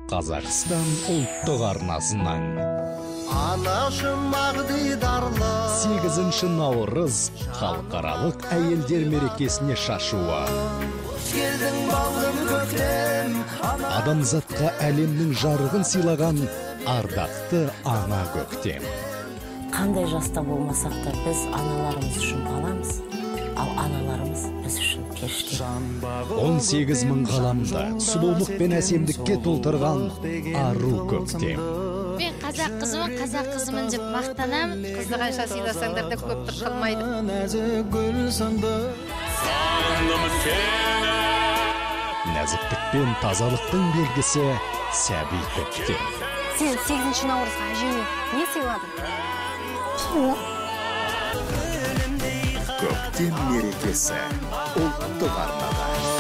Қазақстан ұлттық арнасынан. Анашым ағдидарлы 8 наурыз халықаралық әйелдер мерекесіне шашуы. Келдің балғын көктем Адамзатқа әлемнің жарығын сыйлаған ардақты ана көктем. Қандай жаста болмасақ та біз аналарымыз үшін баламыз, ал аналарымыз біз үшін періште. 18 мың ғаламды сұлулық пен әсемдікке толтырған ару көктем. Мен қазақ қызымын деп мақтанамын. Қызды қанша сыйласаңдар да көптік қылмайды. Нәзіктік пен тазалықтың белгісі сәби көктем. Сен 8 наурызға әжеңе не сыйладың? Көктем мерекесі ұлттық арнада.